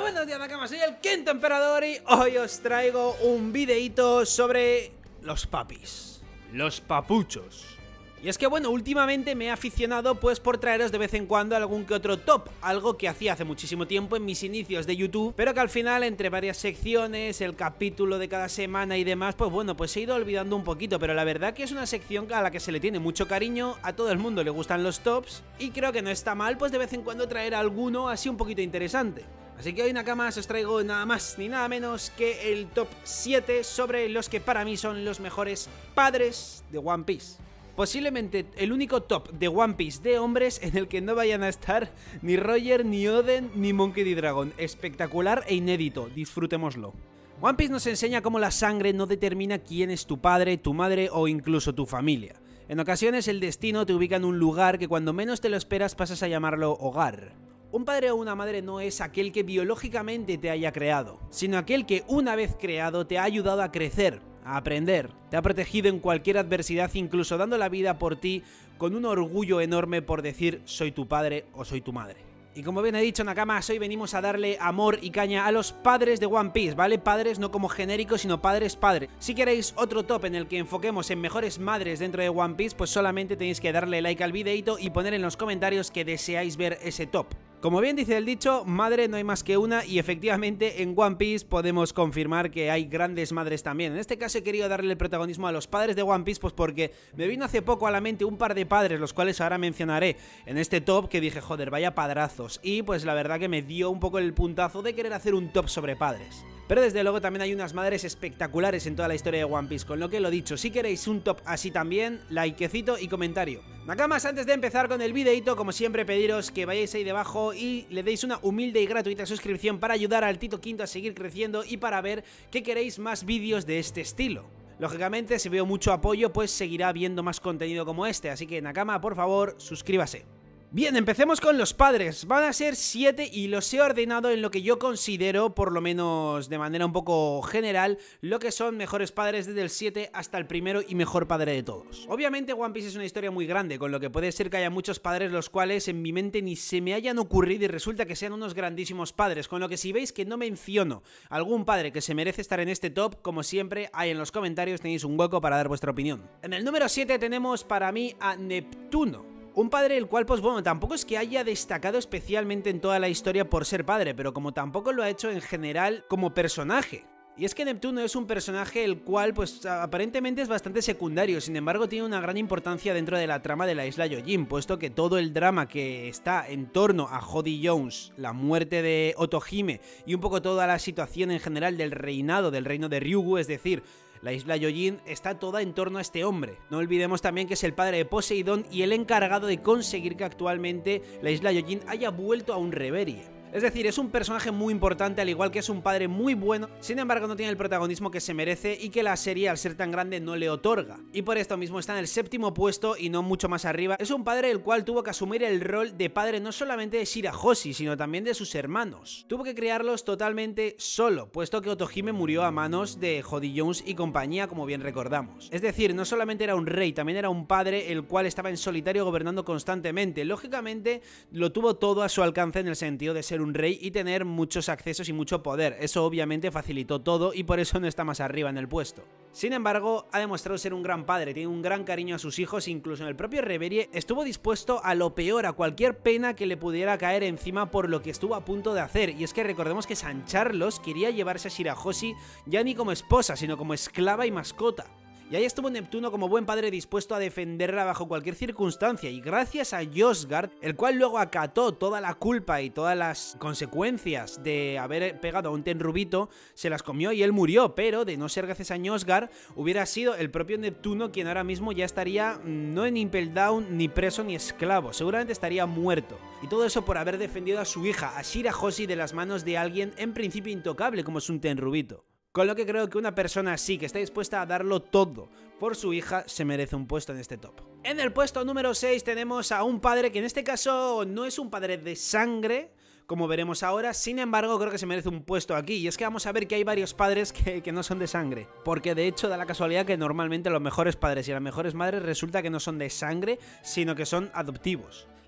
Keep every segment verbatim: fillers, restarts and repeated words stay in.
Buenos días, Nakama, soy el Quinto Emperador y hoy os traigo un videito sobre los papis, los papuchos. Y es que bueno, últimamente me he aficionado pues por traeros de vez en cuando algún que otro top, algo que hacía hace muchísimo tiempo en mis inicios de YouTube, pero que al final entre varias secciones, el capítulo de cada semana y demás, pues bueno, pues he ido olvidando un poquito, pero la verdad que es una sección a la que se le tiene mucho cariño, a todo el mundo le gustan los tops y creo que no está mal pues de vez en cuando traer alguno así un poquito interesante. Así que hoy, Nakamas, os traigo nada más ni nada menos que el top siete sobre los que para mí son los mejores padres de One Piece. Posiblemente el único top de One Piece de hombres en el que no vayan a estar ni Roger, ni Oden, ni Monkey D. Dragon. Espectacular e inédito, disfrutémoslo. One Piece nos enseña cómo la sangre no determina quién es tu padre, tu madre o incluso tu familia. En ocasiones el destino te ubica en un lugar que cuando menos te lo esperas pasas a llamarlo hogar. Un padre o una madre no es aquel que biológicamente te haya creado, sino aquel que una vez creado te ha ayudado a crecer, a aprender, te ha protegido en cualquier adversidad, incluso dando la vida por ti con un orgullo enorme por decir soy tu padre o soy tu madre. Y como bien he dicho, Nakamas, hoy venimos a darle amor y caña a los padres de One Piece, ¿vale? Padres no como genéricos, sino padres padres. Si queréis otro top en el que enfoquemos en mejores madres dentro de One Piece, pues solamente tenéis que darle like al videito y poner en los comentarios que deseáis ver ese top. Como bien dice el dicho, madre no hay más que una y efectivamente en One Piece podemos confirmar que hay grandes madres también. En este caso he querido darle el protagonismo a los padres de One Piece pues porque me vino hace poco a la mente un par de padres, los cuales ahora mencionaré en este top, que dije, joder, vaya padrazos. Y pues la verdad que me dio un poco el puntazo de querer hacer un top sobre padres. Pero desde luego también hay unas madres espectaculares en toda la historia de One Piece, con lo que lo dicho, si queréis un top así también, likecito y comentario. Nakamas, antes de empezar con el videito, como siempre pediros que vayáis ahí debajo y le deis una humilde y gratuita suscripción para ayudar al Tito Quinto a seguir creciendo y para ver que queréis más vídeos de este estilo. Lógicamente, si veo mucho apoyo, pues seguirá viendo más contenido como este, así que Nakama, por favor, suscríbase. Bien, empecemos con los padres. Van a ser siete y los he ordenado en lo que yo considero, por lo menos de manera un poco general, lo que son mejores padres desde el siete hasta el primero y mejor padre de todos. Obviamente One Piece es una historia muy grande, con lo que puede ser que haya muchos padres los cuales en mi mente ni se me hayan ocurrido y resulta que sean unos grandísimos padres, con lo que si veis que no menciono algún padre que se merece estar en este top, como siempre, ahí en los comentarios tenéis un hueco para dar vuestra opinión. En el número siete tenemos para mí a Neptuno. Un padre el cual, pues bueno, tampoco es que haya destacado especialmente en toda la historia por ser padre, pero como tampoco lo ha hecho en general como personaje. Y es que Neptuno es un personaje el cual, pues aparentemente es bastante secundario, sin embargo tiene una gran importancia dentro de la trama de la isla Gyojin, puesto que todo el drama que está en torno a Jody Jones, la muerte de Otohime y un poco toda la situación en general del reinado, del reino de Ryugu, es decir, la isla Gyojin, está toda en torno a este hombre. No olvidemos también que es el padre de Poseidón y el encargado de conseguir que actualmente la isla Gyojin haya vuelto a un Reverie. Es decir, es un personaje muy importante, al igual que es un padre muy bueno, sin embargo no tiene el protagonismo que se merece y que la serie, al ser tan grande, no le otorga. Y por esto mismo está en el séptimo puesto y no mucho más arriba. Es un padre el cual tuvo que asumir el rol de padre no solamente de Shirahoshi, sino también de sus hermanos. Tuvo que criarlos totalmente solo, puesto que Otohime murió a manos de Jody Jones y compañía, como bien recordamos. Es decir, no solamente era un rey, también era un padre el cual estaba en solitario gobernando constantemente. Lógicamente, lo tuvo todo a su alcance en el sentido de ser un rey y tener muchos accesos y mucho poder. Eso obviamente facilitó todo y por eso no está más arriba en el puesto. Sin embargo, ha demostrado ser un gran padre, tiene un gran cariño a sus hijos, incluso en el propio Reverie estuvo dispuesto a lo peor, a cualquier pena que le pudiera caer encima por lo que estuvo a punto de hacer. Y es que recordemos que San Carlos quería llevarse a Shirahoshi ya ni como esposa, sino como esclava y mascota. Y ahí estuvo Neptuno como buen padre dispuesto a defenderla bajo cualquier circunstancia, y gracias a Yozgard, el cual luego acató toda la culpa y todas las consecuencias de haber pegado a un Tenrubito, se las comió y él murió, pero de no ser gracias a Yozgard, hubiera sido el propio Neptuno quien ahora mismo ya estaría no en Impel Down, ni preso ni esclavo, seguramente estaría muerto. Y todo eso por haber defendido a su hija, a Shirahoshi, de las manos de alguien en principio intocable como es un Tenrubito. Con lo que creo que una persona así, que está dispuesta a darlo todo por su hija, se merece un puesto en este top. En el puesto número seis tenemos a un padre que en este caso no es un padre de sangre, como veremos ahora, sin embargo creo que se merece un puesto aquí, y es que vamos a ver que hay varios padres que, que no son de sangre, porque de hecho da la casualidad que normalmente los mejores padres y las mejores madres resulta que no son de sangre, sino que son adoptivos.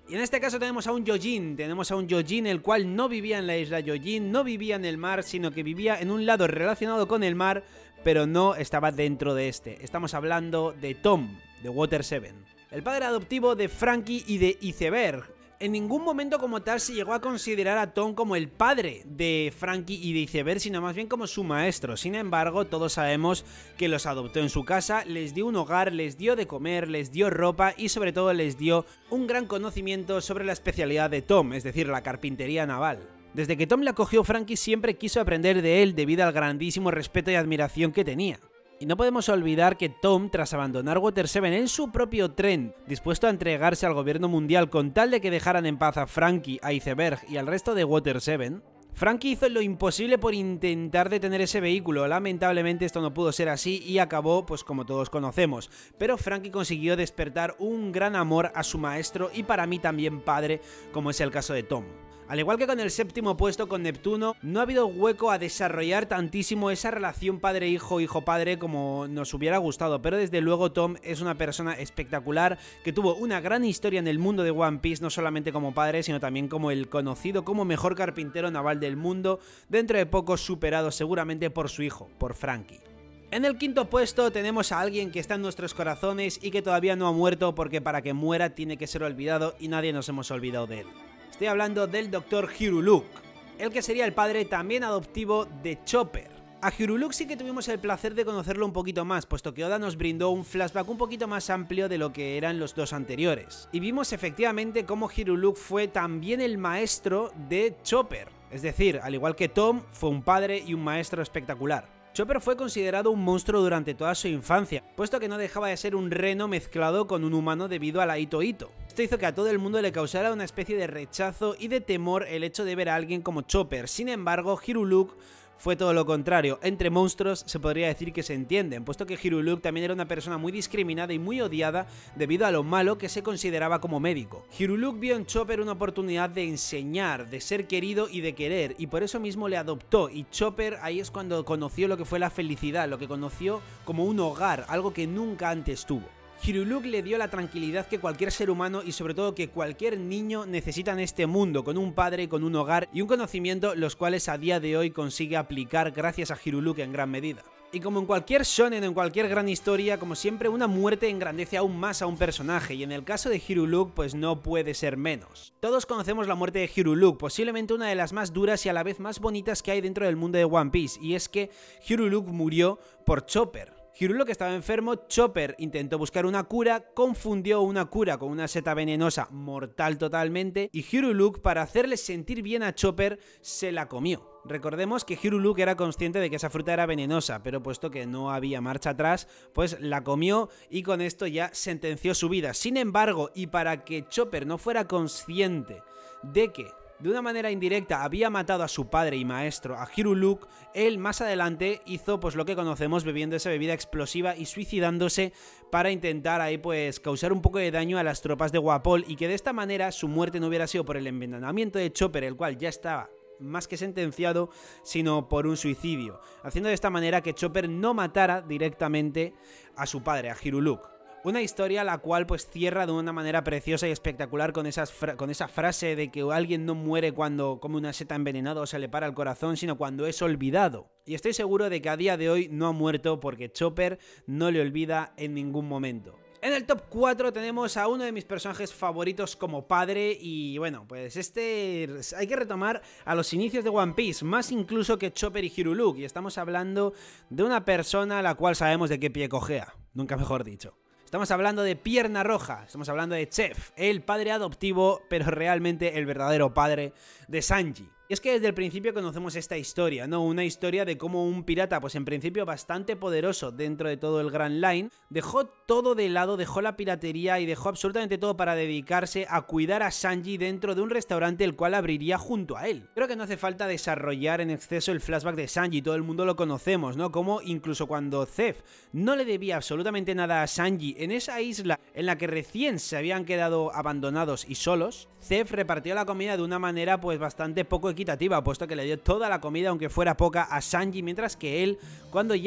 Y en este caso tenemos a un Yojin, tenemos a un Yojin el cual no vivía en la isla Yojin, no vivía en el mar, sino que vivía en un lado relacionado con el mar, pero no estaba dentro de este. Estamos hablando de Tom, de Water seven, el padre adoptivo de Franky y de Iceberg. En ningún momento como tal se llegó a considerar a Tom como el padre de Franky y de Iceberg, sino más bien como su maestro. Sin embargo, todos sabemos que los adoptó en su casa, les dio un hogar, les dio de comer, les dio ropa y sobre todo les dio un gran conocimiento sobre la especialidad de Tom, es decir, la carpintería naval. Desde que Tom le acogió, Franky siempre quiso aprender de él debido al grandísimo respeto y admiración que tenía. Y no podemos olvidar que Tom, tras abandonar Water seven en su propio tren, dispuesto a entregarse al gobierno mundial con tal de que dejaran en paz a Franky, a Iceberg y al resto de Water seven, Franky hizo lo imposible por intentar detener ese vehículo. Lamentablemente esto no pudo ser así y acabó pues como todos conocemos, pero Franky consiguió despertar un gran amor a su maestro y para mí también padre, como es el caso de Tom. Al igual que con el séptimo puesto con Neptuno, no ha habido hueco a desarrollar tantísimo esa relación padre-hijo, hijo-padre como nos hubiera gustado, pero desde luego Tom es una persona espectacular que tuvo una gran historia en el mundo de One Piece, no solamente como padre, sino también como el conocido como mejor carpintero naval del mundo, dentro de poco superado seguramente por su hijo, por Franky. En el quinto puesto tenemos a alguien que está en nuestros corazones y que todavía no ha muerto porque para que muera tiene que ser olvidado y nadie nos hemos olvidado de él. Estoy hablando del doctor Hiruluk, el que sería el padre también adoptivo de Chopper. A Hiruluk sí que tuvimos el placer de conocerlo un poquito más, puesto que Oda nos brindó un flashback un poquito más amplio de lo que eran los dos anteriores. Y vimos efectivamente cómo Hiruluk fue también el maestro de Chopper. Es decir, al igual que Tom, fue un padre y un maestro espectacular. Chopper fue considerado un monstruo durante toda su infancia, puesto que no dejaba de ser un reno mezclado con un humano debido a la Ito Ito. Esto hizo que a todo el mundo le causara una especie de rechazo y de temor el hecho de ver a alguien como Chopper. Sin embargo, Hiruluk fue todo lo contrario. Entre monstruos se podría decir que se entienden, puesto que Hiruluk también era una persona muy discriminada y muy odiada debido a lo malo que se consideraba como médico. Hiruluk vio en Chopper una oportunidad de enseñar, de ser querido y de querer, y por eso mismo le adoptó, y Chopper ahí es cuando conoció lo que fue la felicidad, lo que conoció como un hogar, algo que nunca antes tuvo. Hiruluk le dio la tranquilidad que cualquier ser humano y sobre todo que cualquier niño necesita en este mundo, con un padre, con un hogar y un conocimiento, los cuales a día de hoy consigue aplicar gracias a Hiruluk en gran medida. Y como en cualquier shonen, en cualquier gran historia, como siempre, una muerte engrandece aún más a un personaje, y en el caso de Hiruluk pues no puede ser menos. Todos conocemos la muerte de Hiruluk, posiblemente una de las más duras y a la vez más bonitas que hay dentro del mundo de One Piece, y es que Hiruluk murió por Chopper. Hiruluk estaba enfermo, Chopper intentó buscar una cura, confundió una cura con una seta venenosa mortal totalmente y Hiruluk, para hacerle sentir bien a Chopper, se la comió. Recordemos que Hiruluk era consciente de que esa fruta era venenosa, pero puesto que no había marcha atrás, pues la comió y con esto ya sentenció su vida. Sin embargo, y para que Chopper no fuera consciente de que de una manera indirecta había matado a su padre y maestro, a Hiruluk, él más adelante hizo pues lo que conocemos, bebiendo esa bebida explosiva y suicidándose para intentar ahí pues causar un poco de daño a las tropas de Wapol, y que de esta manera su muerte no hubiera sido por el envenenamiento de Chopper, el cual ya estaba más que sentenciado, sino por un suicidio, haciendo de esta manera que Chopper no matara directamente a su padre, a Hiruluk. Una historia la cual pues cierra de una manera preciosa y espectacular con, esas con esa frase de que alguien no muere cuando come una seta envenenada o se le para el corazón, sino cuando es olvidado. Y estoy seguro de que a día de hoy no ha muerto porque Chopper no le olvida en ningún momento. En el top cuatro tenemos a uno de mis personajes favoritos como padre y bueno, pues este hay que retomar a los inicios de One Piece, más incluso que Chopper y Hiruluk, y estamos hablando de una persona a la cual sabemos de qué pie cojea, nunca mejor dicho. Estamos hablando de Pierna Roja, estamos hablando de Chef, el padre adoptivo, pero realmente el verdadero padre de Sanji. Y es que desde el principio conocemos esta historia, ¿no? Una historia de cómo un pirata, pues en principio bastante poderoso dentro de todo el Grand Line, dejó todo de lado, dejó la piratería y dejó absolutamente todo para dedicarse a cuidar a Sanji dentro de un restaurante el cual abriría junto a él. Creo que no hace falta desarrollar en exceso el flashback de Sanji, todo el mundo lo conocemos, ¿no? Como incluso cuando Zeph no le debía absolutamente nada a Sanji en esa isla en la que recién se habían quedado abandonados y solos, Zeph repartió la comida de una manera pues bastante poco equitativa, puesto que le dio toda la comida, aunque fuera poca, a Sanji, mientras que él, cuando ya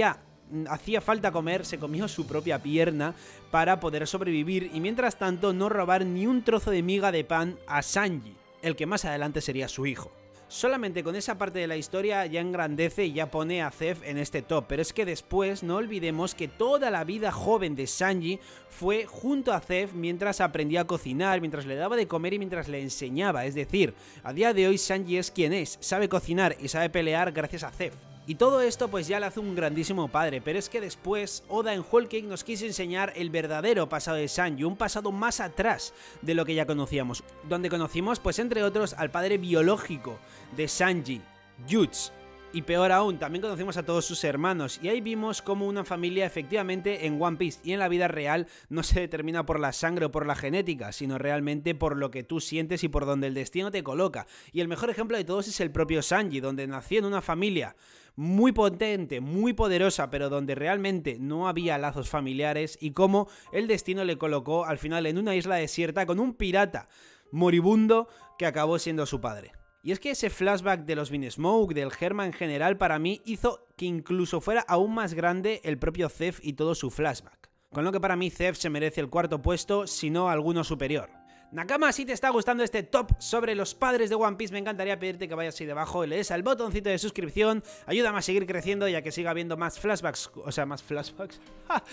hacía falta comer, se comió su propia pierna para poder sobrevivir y mientras tanto no robar ni un trozo de miga de pan a Sanji, el que más adelante sería su hijo. Solamente con esa parte de la historia ya engrandece y ya pone a Zeff en este top, pero es que después no olvidemos que toda la vida joven de Sanji fue junto a Zeff mientras aprendía a cocinar, mientras le daba de comer y mientras le enseñaba, es decir, a día de hoy Sanji es quien es, sabe cocinar y sabe pelear gracias a Zeff. Y todo esto pues ya le hace un grandísimo padre, pero es que después Oda en Whole Cake nos quiso enseñar el verdadero pasado de Sanji, un pasado más atrás de lo que ya conocíamos, donde conocimos pues entre otros al padre biológico de Sanji, Yuts, y peor aún, también conocimos a todos sus hermanos, y ahí vimos cómo una familia efectivamente en One Piece y en la vida real no se determina por la sangre o por la genética, sino realmente por lo que tú sientes y por donde el destino te coloca. Y el mejor ejemplo de todos es el propio Sanji, donde nació en una familia muy potente, muy poderosa, pero donde realmente no había lazos familiares y cómo el destino le colocó al final en una isla desierta con un pirata moribundo que acabó siendo su padre. Y es que ese flashback de los Vinsmoke, del Germa en general, para mí hizo que incluso fuera aún más grande el propio Zeff y todo su flashback. Con lo que para mí Zeff se merece el cuarto puesto, si no alguno superior. Nakama, si te está gustando este top sobre los padres de One Piece, me encantaría pedirte que vayas ahí debajo y le des al botoncito de suscripción. Ayúdame a seguir creciendo y a que siga habiendo más flashbacks, o sea, más flashbacks,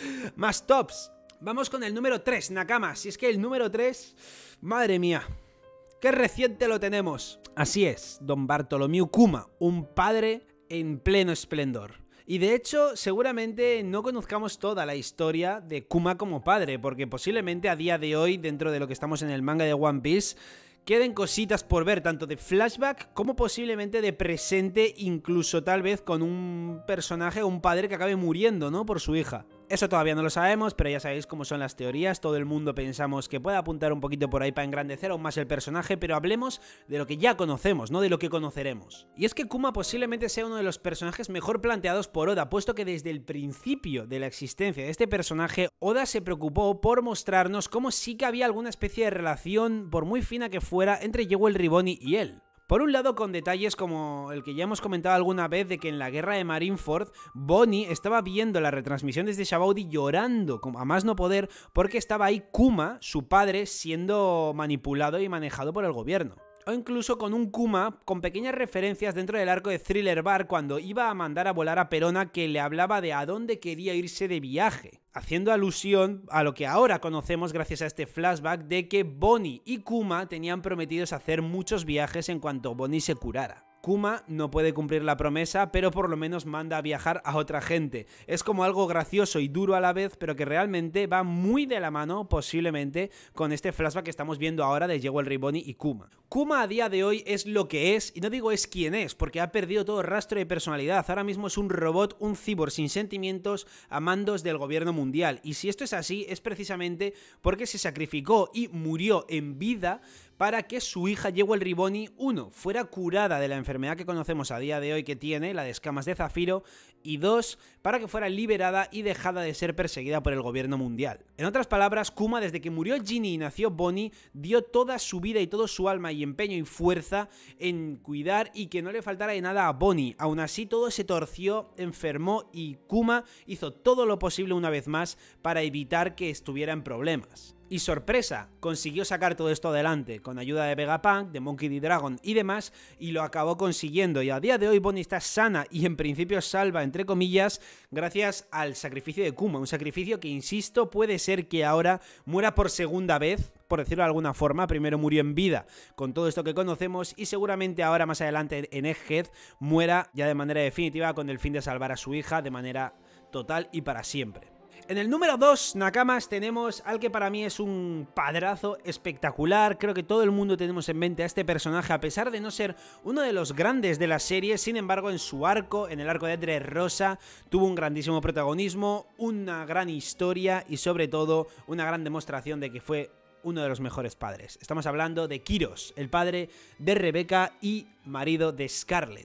más tops. Vamos con el número tres, Nakama. Si es que el número tres, madre mía, qué reciente lo tenemos. Así es, Don Bartolomeu Kuma, un padre en pleno esplendor. Y de hecho, seguramente no conozcamos toda la historia de Kuma como padre, porque posiblemente a día de hoy, dentro de lo que estamos en el manga de One Piece, queden cositas por ver, tanto de flashback como posiblemente de presente, incluso tal vez con un personaje o un padre que acabe muriendo, ¿no?, por su hija. Eso todavía no lo sabemos, pero ya sabéis cómo son las teorías, todo el mundo pensamos que puede apuntar un poquito por ahí para engrandecer aún más el personaje, pero hablemos de lo que ya conocemos, no de lo que conoceremos. Y es que Kuma posiblemente sea uno de los personajes mejor planteados por Oda, puesto que desde el principio de la existencia de este personaje, Oda se preocupó por mostrarnos cómo sí que había alguna especie de relación, por muy fina que fuera, entre Jewel Riboni y él. Por un lado, con detalles como el que ya hemos comentado alguna vez de que en la guerra de Marineford, Bonnie estaba viendo la retransmisión desde Sabaody llorando a más no poder porque estaba ahí Kuma, su padre, siendo manipulado y manejado por el gobierno. O incluso con un Kuma con pequeñas referencias dentro del arco de Thriller Bark cuando iba a mandar a volar a Perona, que le hablaba de a dónde quería irse de viaje, haciendo alusión a lo que ahora conocemos gracias a este flashback de que Bonnie y Kuma tenían prometidos hacer muchos viajes en cuanto Bonnie se curara. Kuma no puede cumplir la promesa, pero por lo menos manda a viajar a otra gente. Es como algo gracioso y duro a la vez, pero que realmente va muy de la mano, posiblemente, con este flashback que estamos viendo ahora de Jewel Riboni y Kuma. Kuma a día de hoy es lo que es, y no digo es quien es, porque ha perdido todo rastro de personalidad. Ahora mismo es un robot, un cyborg sin sentimientos a mandos del gobierno mundial. Y si esto es así, es precisamente porque se sacrificó y murió en vida para que su hija Jewel Riboni, uno, fuera curada de la enfermedad que conocemos a día de hoy que tiene, la de escamas de zafiro, y dos, para que fuera liberada y dejada de ser perseguida por el gobierno mundial. En otras palabras, Kuma, desde que murió Ginny y nació Bonnie, dio toda su vida y todo su alma y empeño y fuerza en cuidar y que no le faltara de nada a Bonnie. Aún así, todo se torció, enfermó y Kuma hizo todo lo posible una vez más para evitar que estuviera en problemas. Y sorpresa, consiguió sacar todo esto adelante, con ayuda de Vegapunk, de Monkey D. Dragon y demás, y lo acabó consiguiendo, y a día de hoy Bonnie está sana y en principio salva, entre comillas, gracias al sacrificio de Kuma, un sacrificio que, insisto, puede ser que ahora muera por segunda vez, por decirlo de alguna forma. Primero murió en vida con todo esto que conocemos y seguramente ahora más adelante en Egghead muera ya de manera definitiva con el fin de salvar a su hija de manera total y para siempre. En el número dos, Nakamas, tenemos al que para mí es un padrazo espectacular. Creo que todo el mundo tenemos en mente a este personaje, a pesar de no ser uno de los grandes de la serie. Sin embargo, en su arco, en el arco de Dressrosa, tuvo un grandísimo protagonismo, una gran historia y sobre todo una gran demostración de que fue uno de los mejores padres. Estamos hablando de Kyros, el padre de Rebeca y marido de Scarlett.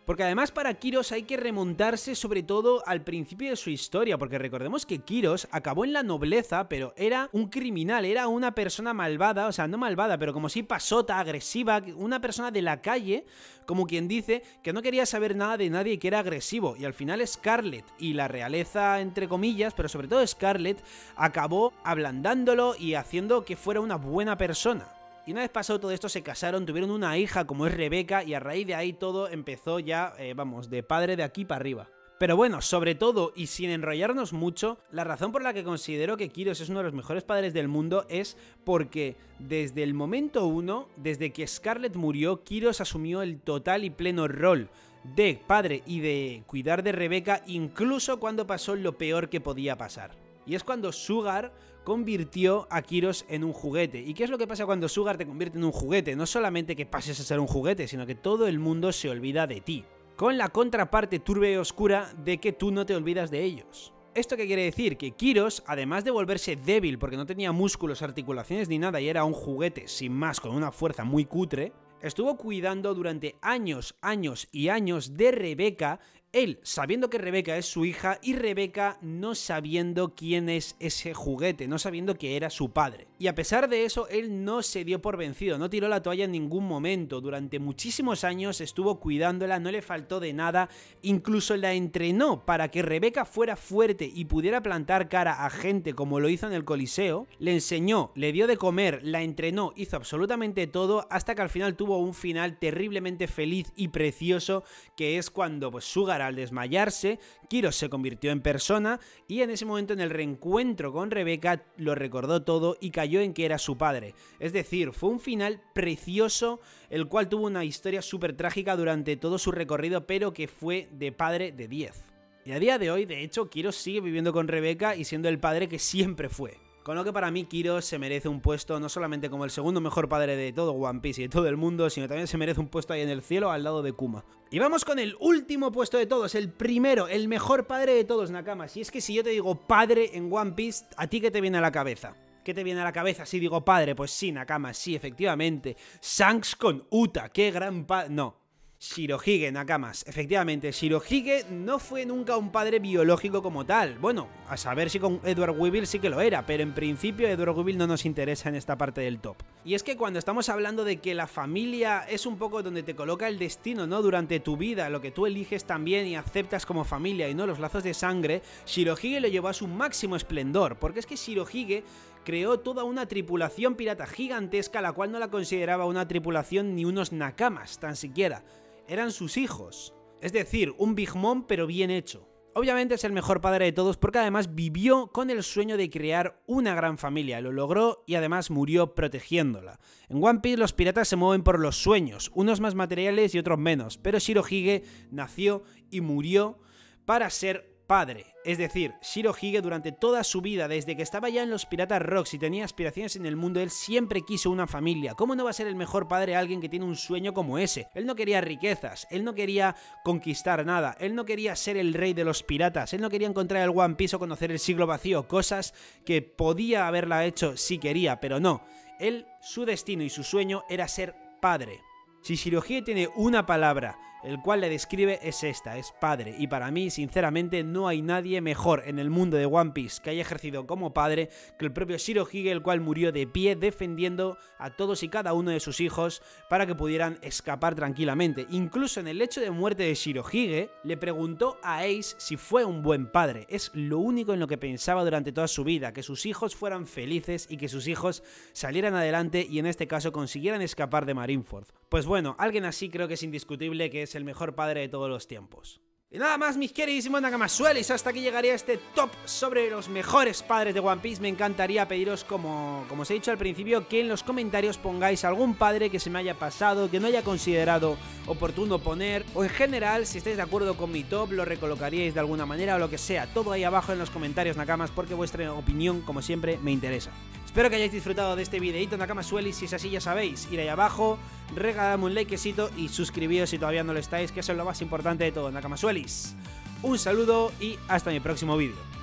Porque además para Kiros hay que remontarse sobre todo al principio de su historia, porque recordemos que Kiros acabó en la nobleza, pero era un criminal, era una persona malvada, o sea, no malvada, pero como si pasota, agresiva, una persona de la calle, como quien dice, que no quería saber nada de nadie y que era agresivo, y al final Scarlet y la realeza, entre comillas, pero sobre todo Scarlet, acabó ablandándolo y haciendo que fuera una buena persona. Y una vez pasado todo esto se casaron, tuvieron una hija como es Rebeca y a raíz de ahí todo empezó ya, eh, vamos, de padre de aquí para arriba. Pero bueno, sobre todo y sin enrollarnos mucho, la razón por la que considero que Kiros es uno de los mejores padres del mundo es porque desde el momento uno, desde que Scarlet murió, Kiros asumió el total y pleno rol de padre y de cuidar de Rebeca incluso cuando pasó lo peor que podía pasar. Y es cuando Sugar convirtió a Kiros en un juguete. ¿Y qué es lo que pasa cuando Sugar te convierte en un juguete? No solamente que pases a ser un juguete, sino que todo el mundo se olvida de ti. Con la contraparte turbia y oscura de que tú no te olvidas de ellos. ¿Esto qué quiere decir? Que Kiros, además de volverse débil porque no tenía músculos, articulaciones ni nada y era un juguete sin más con una fuerza muy cutre, estuvo cuidando durante años, años y años de Rebeca, él sabiendo que Rebeca es su hija y Rebeca no sabiendo quién es ese juguete, no sabiendo que era su padre. Y a pesar de eso, él no se dio por vencido, no tiró la toalla en ningún momento. Durante muchísimos años estuvo cuidándola, no le faltó de nada, incluso la entrenó para que Rebeca fuera fuerte y pudiera plantar cara a gente como lo hizo en el Coliseo. Le enseñó, le dio de comer, la entrenó, hizo absolutamente todo hasta que al final tuvo un final terriblemente feliz y precioso, que es cuando pues Sugar al desmayarse, Kiros se convirtió en persona y en ese momento en el reencuentro con Rebeca lo recordó todo y cayó en que era su padre. Es decir, fue un final precioso, el cual tuvo una historia súper trágica durante todo su recorrido, pero que fue de padre de diez. Y a día de hoy, de hecho, Kiros sigue viviendo con Rebeca y siendo el padre que siempre fue. Con lo que para mí Kiros se merece un puesto no solamente como el segundo mejor padre de todo One Piece y de todo el mundo, sino también se merece un puesto ahí en el cielo al lado de Kuma. Y vamos con el último puesto de todos, el primero, el mejor padre de todos, Nakama. Si es que si yo te digo padre en One Piece, ¿a ti qué te viene a la cabeza? ¿Qué te viene a la cabeza si digo padre? Pues sí, Nakama, sí, efectivamente. Shanks con Uta, qué gran padre... No. Shirohige, Nakamas. Efectivamente, Shirohige no fue nunca un padre biológico como tal. Bueno, a saber si con Edward Weevil sí que lo era, pero en principio Edward Weevil no nos interesa en esta parte del top. Y es que cuando estamos hablando de que la familia es un poco donde te coloca el destino, ¿no? Durante tu vida, lo que tú eliges también y aceptas como familia y no los lazos de sangre, Shirohige lo llevó a su máximo esplendor, porque es que Shirohige creó toda una tripulación pirata gigantesca, la cual no la consideraba una tripulación ni unos Nakamas, tan siquiera. Eran sus hijos. Es decir, un Big Mom pero bien hecho. Obviamente es el mejor padre de todos porque además vivió con el sueño de crear una gran familia, lo logró y además murió protegiéndola. En One Piece los piratas se mueven por los sueños, unos más materiales y otros menos, pero Shirohige nació y murió para ser padre. Es decir, Shirohige durante toda su vida, desde que estaba ya en los Piratas Rocks y tenía aspiraciones en el mundo, él siempre quiso una familia. ¿Cómo no va a ser el mejor padre alguien que tiene un sueño como ese? Él no quería riquezas, él no quería conquistar nada, él no quería ser el rey de los piratas, él no quería encontrar el One Piece o conocer el siglo vacío, cosas que podía haberla hecho si quería, pero no. Él, su destino y su sueño era ser padre. Si Shirohige tiene una palabra el cual le describe es esta, es padre, y para mí sinceramente no hay nadie mejor en el mundo de One Piece que haya ejercido como padre que el propio Shirohige, el cual murió de pie defendiendo a todos y cada uno de sus hijos para que pudieran escapar tranquilamente. Incluso en el hecho de muerte de Shirohige le preguntó a Ace si fue un buen padre. Es lo único en lo que pensaba durante toda su vida, que sus hijos fueran felices y que sus hijos salieran adelante y en este caso consiguieran escapar de Marineford. Pues bueno, alguien así creo que es indiscutible que es el mejor padre de todos los tiempos. Y nada más, mis queridísimos Nakamasuelis, hasta aquí llegaría este top sobre los mejores padres de One Piece. Me encantaría pediros, como, como os he dicho al principio, que en los comentarios pongáis algún padre que se me haya pasado, que no haya considerado oportuno poner, o en general, si estáis de acuerdo con mi top, lo recolocaríais de alguna manera o lo que sea. Todo ahí abajo en los comentarios, Nakamas, porque vuestra opinión, como siempre, me interesa. Espero que hayáis disfrutado de este videito, Nakamasuelis. Si es así, ya sabéis, ir ahí abajo, regaladme un likecito y suscribíos si todavía no lo estáis, que eso es lo más importante de todo, Nakamasuelis. Un saludo y hasta mi próximo vídeo.